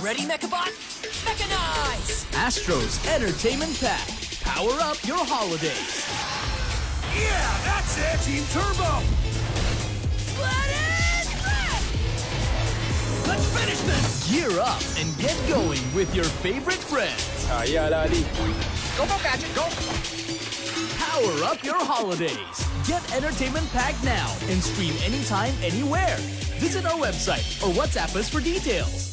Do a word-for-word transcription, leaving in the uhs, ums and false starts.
Ready, Mechabot? Mechanize! Astro's Entertainment Pack. Power up your holidays. Yeah, that's it! Team Turbo! Let it rip! Let's finish this! Gear up and get going with your favorite friends. Kaya lali. Go, go, Gadget, go! Power up your holidays. Get Entertainment Pack now and stream anytime, anywhere. Visit our website or WhatsApp us for details.